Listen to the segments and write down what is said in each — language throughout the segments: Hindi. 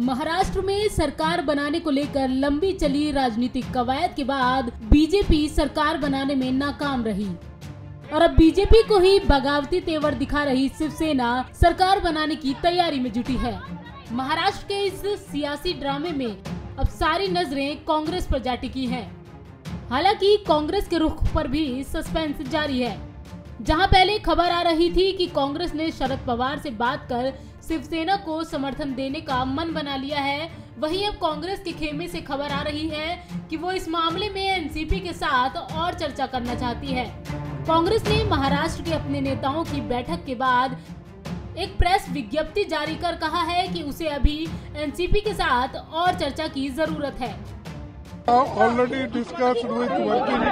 महाराष्ट्र में सरकार बनाने को लेकर लंबी चली राजनीतिक कवायद के बाद बीजेपी सरकार बनाने में नाकाम रही और अब बीजेपी को ही बगावती तेवर दिखा रही शिवसेना सरकार बनाने की तैयारी में जुटी है। महाराष्ट्र के इस सियासी ड्रामे में अब सारी नजरें कांग्रेस पर जा टिकी हैं। हालांकि कांग्रेस के रुख पर भी सस्पेंस जारी है। जहां पहले खबर आ रही थी कि कांग्रेस ने शरद पवार से बात कर शिवसेना को समर्थन देने का मन बना लिया है, वहीं अब कांग्रेस के खेमे से खबर आ रही है कि वो इस मामले में एनसीपी के साथ और चर्चा करना चाहती है। कांग्रेस ने महाराष्ट्र के अपने नेताओं की बैठक के बाद एक प्रेस विज्ञप्ति जारी कर कहा है कि उसे अभी एनसीपी के साथ और चर्चा की जरूरत है। Already discussed with working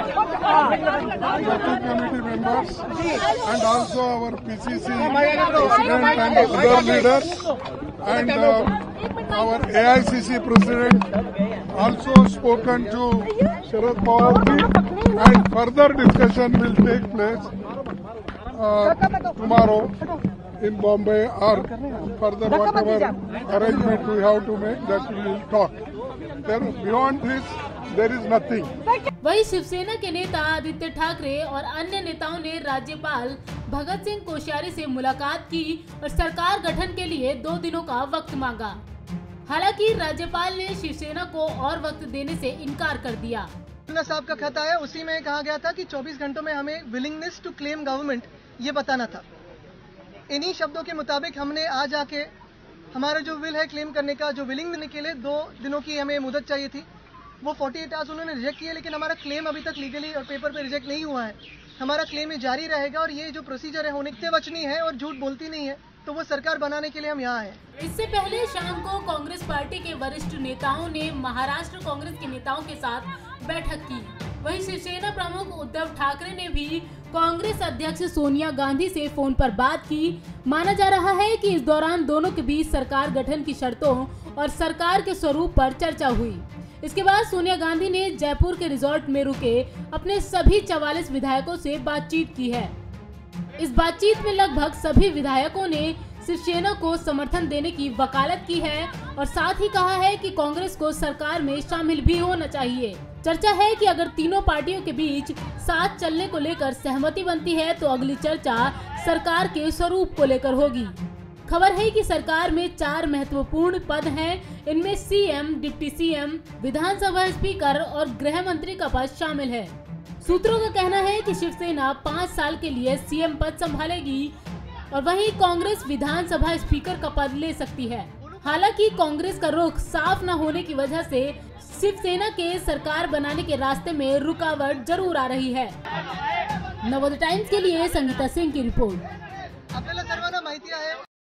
committee members and also our PCC president and other leaders and our AICC president also spoken to Sharad Pawar and further discussion will take place tomorrow in Bombay or further whatever arrangement we have to make, that we will talk. Beyond this, there is nothing. वहीं शिवसेना के नेता आदित्य ठाकरे और अन्य नेताओं ने राज्यपाल भगत सिंह कोश्यारी से मुलाकात की और सरकार गठन के लिए 2 दिनों का वक्त मांगा। हालांकि राज्यपाल ने शिवसेना को और वक्त देने से इनकार कर दिया। साहब का खत आया, उसी में कहा गया था कि 24 घंटों में हमें विलिंगनेस टू क्लेम गवर्नमेंट ये बताना था। इन्हीं शब्दों के मुताबिक हमने आज आके हमारा जो विल है क्लेम करने का, जो विलिंग देने के लिए 2 दिनों की हमें मुदत चाहिए थी, वो 48 आवर्स उन्होंने रिजेक्ट किया, लेकिन हमारा क्लेम अभी तक लीगली और पेपर पे रिजेक्ट नहीं हुआ है। हमारा क्लेम ये जारी रहेगा और ये जो प्रोसीजर है होने वचनी है और झूठ बोलती नहीं है, तो वो सरकार बनाने के लिए हम यहाँ हैं। इससे पहले शाम को कांग्रेस पार्टी के वरिष्ठ नेताओं ने महाराष्ट्र कांग्रेस के नेताओं के साथ बैठक की। वहीं शिवसेना प्रमुख उद्धव ठाकरे ने भी कांग्रेस अध्यक्ष सोनिया गांधी से फोन पर बात की। माना जा रहा है कि इस दौरान दोनों के बीच सरकार गठन की शर्तों और सरकार के स्वरूप पर चर्चा हुई। इसके बाद सोनिया गांधी ने जयपुर के रिजॉर्ट में रुके अपने सभी 44 विधायकों से बातचीत की है। इस बातचीत में लगभग सभी विधायकों ने शिवसेना को समर्थन देने की वकालत की है और साथ ही कहा है कि कांग्रेस को सरकार में शामिल भी होना चाहिए। चर्चा है कि अगर तीनों पार्टियों के बीच साथ चलने को लेकर सहमति बनती है तो अगली चर्चा सरकार के स्वरूप को लेकर होगी। खबर है कि सरकार में 4 महत्वपूर्ण पद हैं। इनमें सीएम, डिप्टी सीएम, विधानसभा स्पीकर और गृह मंत्री का पद शामिल है। सूत्रों का कहना है कि शिवसेना 5 साल के लिए सीएम पद संभालेगी और वहीं कांग्रेस विधानसभा स्पीकर का पद ले सकती है। हालांकि कांग्रेस का रुख साफ न होने की वजह से शिवसेना के सरकार बनाने के रास्ते में रुकावट जरूर आ रही है। नवोदय टाइम्स के लिए संगीता सिंह की रिपोर्ट। आपल्याला सर्वांना माहिती आहे